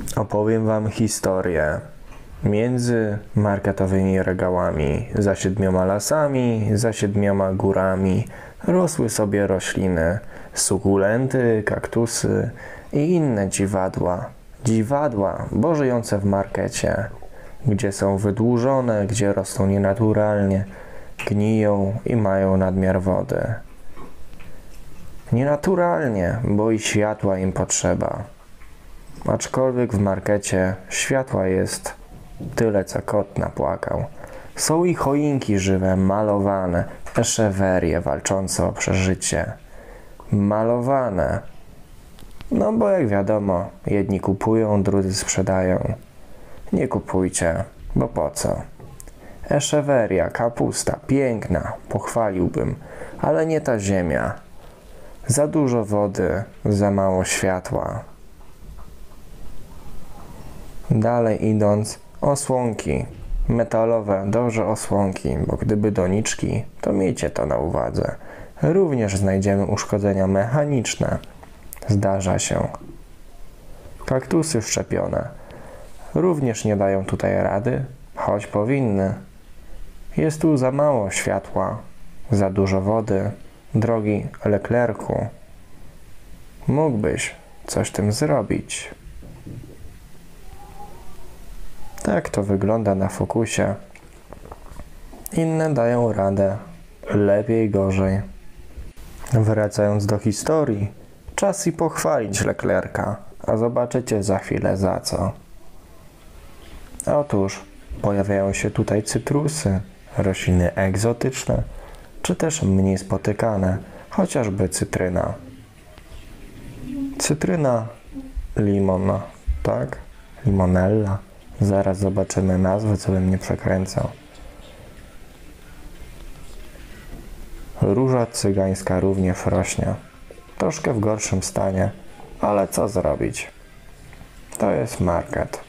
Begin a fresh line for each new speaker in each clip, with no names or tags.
Opowiem wam historię. Między marketowymi regałami, za 7 lasami, za 7 górami rosły sobie rośliny, sukulenty, kaktusy i inne dziwadła. Dziwadła, bo żyjące w markecie, gdzie są wydłużone, gdzie rosną nienaturalnie, gniją i mają nadmiar wody. Nienaturalnie, bo i światła im potrzeba. Aczkolwiek w markecie światła jest tyle, co kot napłakał. Są i choinki żywe, malowane, eszewerie walczące o przeżycie. Malowane. No bo jak wiadomo, jedni kupują, drudzy sprzedają. Nie kupujcie, bo po co? Eszeweria, kapusta, piękna, pochwaliłbym, ale nie ta ziemia. Za dużo wody, za mało światła. Dalej idąc, osłonki. Metalowe, dobrze osłonki, bo gdyby doniczki, to miejcie to na uwadze. Również znajdziemy uszkodzenia mechaniczne. Zdarza się. Kaktusy wszczepione. Również nie dają tutaj rady, choć powinny. Jest tu za mało światła, za dużo wody. Drogi Leclercu, mógłbyś coś tym zrobić. Tak to wygląda na fokusie. Inne dają radę, lepiej, gorzej. Wracając do historii, czas i pochwalić Leclerca, a zobaczycie za chwilę za co. Otóż pojawiają się tutaj cytrusy, rośliny egzotyczne, czy też mniej spotykane, chociażby cytryna. Cytryna, limona, tak? Limonella. Zaraz zobaczymy nazwę, co bym nie przekręcał. Róża cygańska również rośnie. Troszkę w gorszym stanie, ale co zrobić? To jest market.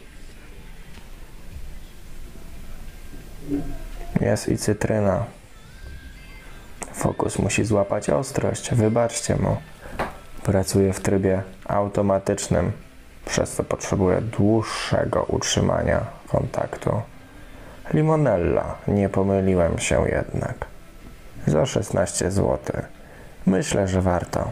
Jest i cytryna. Fokus musi złapać ostrość, wybaczcie mu. Pracuje w trybie automatycznym, przez co potrzebuje dłuższego utrzymania kontaktu. Limonella, nie pomyliłem się jednak. Za 16 zł. Myślę, że warto.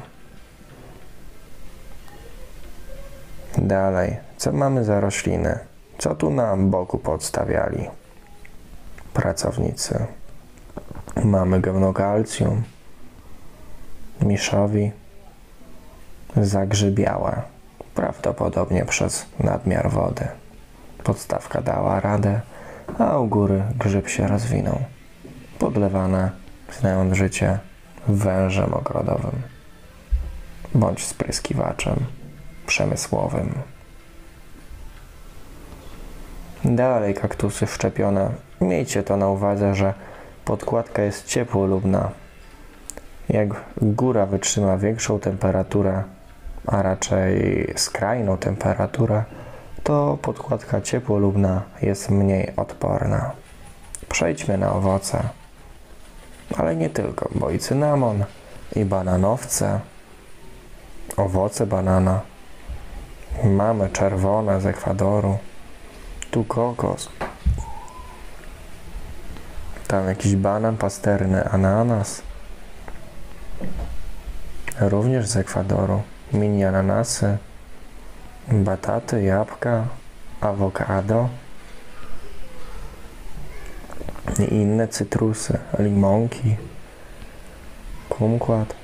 Dalej, co mamy za rośliny? Co tu na boku podstawiali pracownicy? Mamy gewnokalcium, miszowi, zagrzybiałe, prawdopodobnie przez nadmiar wody. Podstawka dała radę, a u góry grzyb się rozwinął. Podlewane, znając życie, wężem ogrodowym bądź spryskiwaczem przemysłowym. Dalej kaktusy wszczepione. Miejcie to na uwadze, że podkładka jest ciepłolubna. Jak góra wytrzyma większą temperaturę, a raczej skrajną temperaturę, to podkładka ciepłolubna jest mniej odporna. Przejdźmy na owoce. Ale nie tylko, bo i cynamon, i bananowce, owoce banana. Mamy czerwone z Ekwadoru, tu kokos. Tam jakiś banan pasterny, ananas. Również z Ekwadoru. Mini ananasy, bataty, jabłka, awokado i inne cytrusy, limonki, kumquat.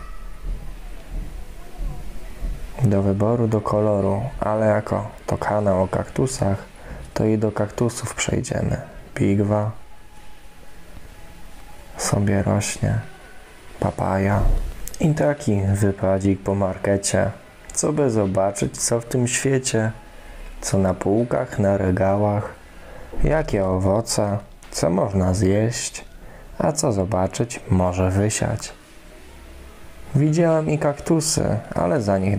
Do wyboru, do koloru, ale jako to kanał o kaktusach, to i do kaktusów przejdziemy. Pigwa sobie rośnie, papaja. I taki wypadzik po markecie, co by zobaczyć, co w tym świecie, co na półkach, na regałach, jakie owoce, co można zjeść, a co zobaczyć, może wysiać. Widziałem i kaktusy, ale zanim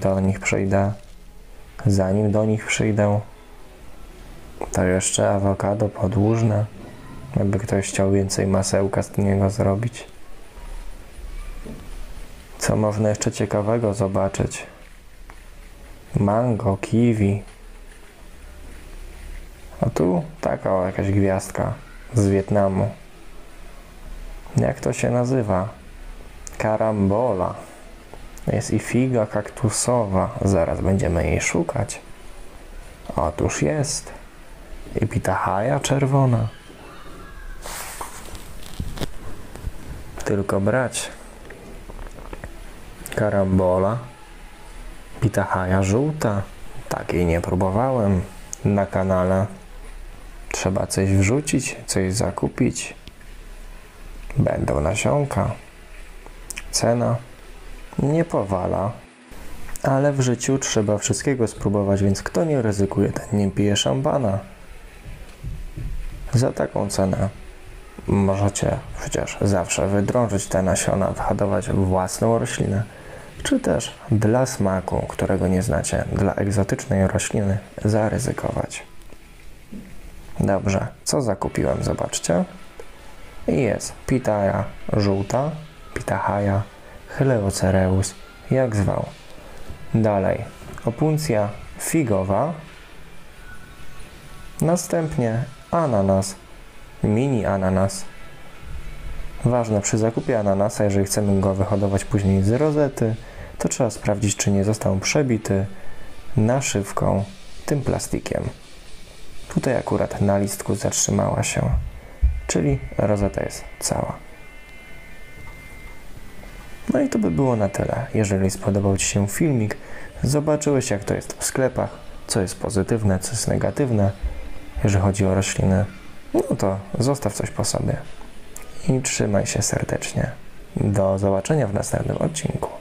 do nich przyjdę, to jeszcze awokado podłużne, jakby ktoś chciał więcej masełka z niego zrobić. Co można jeszcze ciekawego zobaczyć? Mango, kiwi, A tu taka jakaś gwiazdka z Wietnamu. Jak to się nazywa? Karambola. Jest i figa kaktusowa. Zaraz będziemy jej szukać. Otóż jest. I pitahaja czerwona. Tylko brać. Karambola. Pitahaja żółta. Takiej nie próbowałem. Na kanale trzeba coś wrzucić, coś zakupić. Będą nasionka. Cena nie powala. Ale w życiu trzeba wszystkiego spróbować, więc kto nie ryzykuje, ten nie pije szampana. Za taką cenę możecie przecież zawsze wydrążyć te nasiona, wyhodować własną roślinę, czy też dla smaku, którego nie znacie, dla egzotycznej rośliny zaryzykować. Dobrze, co zakupiłem? Zobaczcie. I jest pitaja żółta, pitahaja, Hyleocereus, jak zwał. Dalej, opuncja figowa. Następnie ananas, mini ananas. Ważne przy zakupie ananasa, jeżeli chcemy go wyhodować później z rozety, to trzeba sprawdzić, czy nie został przebity naszywką, tym plastikiem. Tutaj akurat na listku zatrzymała się, czyli rozeta jest cała. No i to by było na tyle. Jeżeli spodobał Ci się filmik, zobaczyłeś, jak to jest w sklepach, co jest pozytywne, co jest negatywne, jeżeli chodzi o rośliny, no to zostaw coś po sobie i trzymaj się serdecznie. Do zobaczenia w następnym odcinku.